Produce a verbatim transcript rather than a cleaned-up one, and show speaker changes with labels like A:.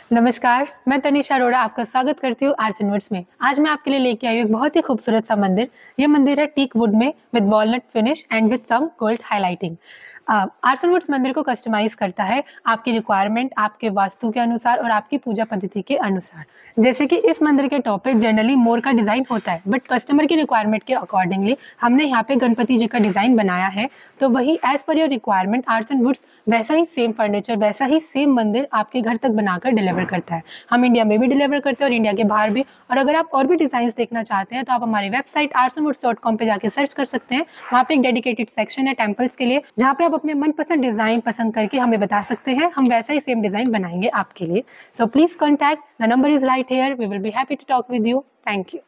A: नमस्कार, मैं तनिषा अरोड़ा आपका स्वागत करती हूँ आर्ट्स एंड वुड्स में। आज मैं आपके लिए लेके आई हूँ एक बहुत ही खूबसूरत सा मंदिर। ये मंदिर है टीक वुड में with walnut finish and with some gold highlighting. Arts and woods मंदिर को कस्टमाइज करता है आपकी रिक्वायरमेंट, आपके वास्तु के अनुसार और आपकी पूजा पद्धति के अनुसार। जैसे कि इस मंदिर के टॉप पे जनरली मोर का डिज़ाइन होता है, बट कस्टमर की रिक्वायरमेंट के अकॉर्डिंगली हमने यहाँ पे गणपति जी का डिज़ाइन बनाया है। तो वही as per your requirement arts and woods वैसा ही सेम फर्नीचर, वैसा ही सेम मंदिर आपके घर तक बनाकर डिलीवर करता है। हम इंडिया में भी डिलीवर करते हैं और इंडिया के बाहर भी। और अगर आप और भी डिजाइन देखना चाहते हैं तो आप हमारी website arts and woods dot com पे जाके सर्च कर सकते हैं। वहाँ पे एक डेडिकेटेड सेक्शन है टेम्पल्स के लिए, जहाँ पे आप अपने मनपसंद डिजाइन पसंद करके हमें बता सकते हैं। हम वैसा ही सेम डिजाइन बनाएंगे आपके लिए। So please contact, the number is right here. We will be happy to talk with you. Thank you.